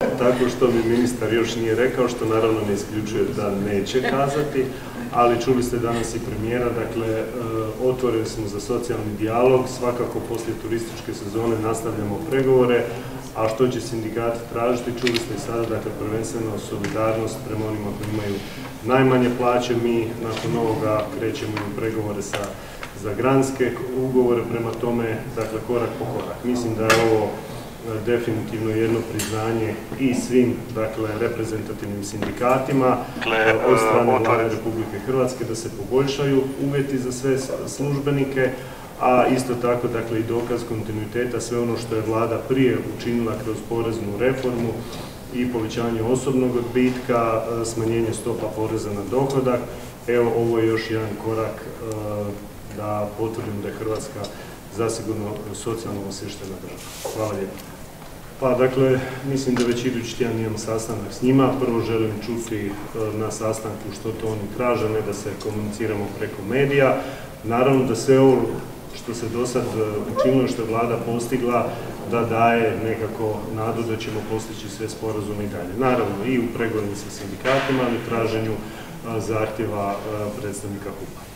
tako što mi ministar još nije rekao, što naravno ne isključuje da neće kazati, ali čuli ste danas i premijera, dakle, otvoreni smo za socijalni dijalog, svakako poslije turističke sezone nastavljamo pregovore, a što će sindikati tražiti, čuli ste i sada, dakle, prvenstveno solidarnost prema onima koji imaju najmanje plaće. Mi nakon ovoga krećemo u pregovore za granske ugovore, prema tome, dakle, korak po korak. Mislim da je ovo definitivno jedno priznanje i svim, dakle, reprezentativnim sindikatima od strane Vlade Republike Hrvatske da se poboljšaju uvjeti za sve službenike, a isto tako, dakle, i dokaz kontinuiteta sve ono što je Vlada prije učinila kroz poreznu reformu i povećanje osobnog odbitka, smanjenje stopa poreza na dohodak. Evo, ovo je još jedan korak da potvrdimo da je Hrvatska zasigurno socijalno osviještena država. Hvala lijepo. Pa, dakle, mislim da već idući tjedan imam sastanak s njima. Prvo želim čuti na sastanku što to oni traže, ne da se komuniciramo preko medija. Naravno da sve ovo što se do sad učinilo, što je Vlada postigla, da daje nekako nadu da ćemo postići sve sporazume i dalje. Naravno i u pregovorima sa sindikatima, ali i traženju zahtjeva predstavnika HUP-a.